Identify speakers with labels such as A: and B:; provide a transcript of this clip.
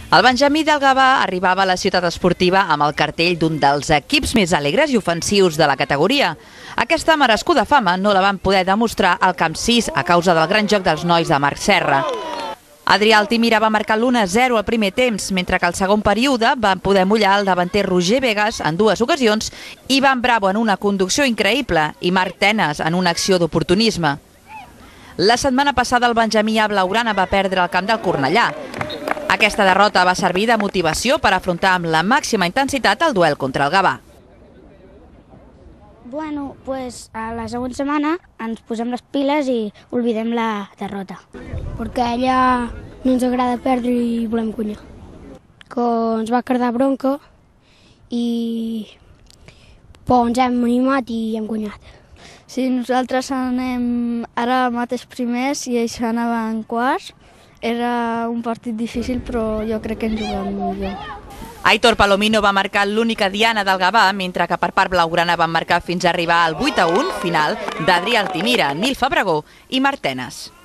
A: El Benjamí del Gavà arribava a la ciutat esportiva amb el cartell d'un dels equips més alegres i ofensius de la categoria. Aquesta merescuda fama no la van poder demostrar al Camp 6 a causa del gran joc dels nois de Marc Serra. Adrià Altimira va marcar l'1-0 al primer temps, mentre que al segon període van poder mullar el davanter Roger Vegas en dues ocasions, Ivan Bravo en una conducció increïble i Marc Tenes en una acció d'oportunisme. La setmana passada el Benjamí a Blaugrana va perdre el camp del Cornellà. Aquesta derrota va servir de motivació per afrontar amb la màxima intensitat el duel contra el Gavà.
B: Bueno, pues a la següent setmana ens posem les piles i oblidem la derrota.
C: Perquè allà no ens agrada perdre i volem guanyar. Que ens va quedar bronca i ens hem animat i hem guanyat.
D: Sí, nosaltres anem ara mateix primers i ells anaven quarts. Era un partit difícil, però jo crec que ens juguem millor.
A: Aitor Palomino va marcar l'única diana del Gavà, mentre que per part blaugrana van marcar fins a arribar al 8-1 final d'Adrià Altimira, Nil Fabregó i Marc Tenes.